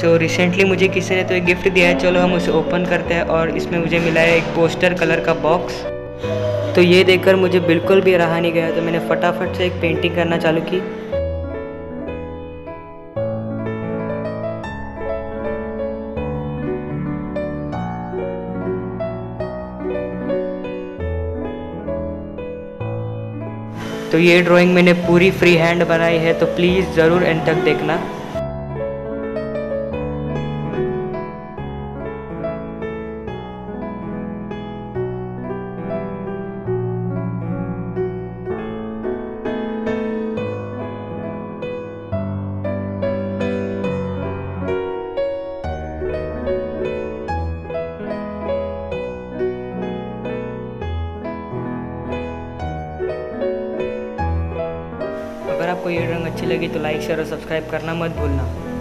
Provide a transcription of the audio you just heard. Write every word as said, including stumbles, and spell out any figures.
So recently मुझे किसी ने तो एक गिफ्ट दिया है, चलो हम उसे ओपन करते हैं। और इसमें मुझे मिला है एक पोस्टर कलर का बॉक्स। तो ये देखकर मुझे बिल्कुल भी रहा नहीं गया, तो मैंने फटाफट से एक पेंटिंग करना चालू की। तो ये ड्राइंग मैंने पूरी फ्री हैंड बनाई है, तो प्लीज़ ज़रूर एंड तक देखना। अगर आपको ये ड्राइंग अच्छी लगी तो लाइक शेयर और सब्सक्राइब करना मत भूलना।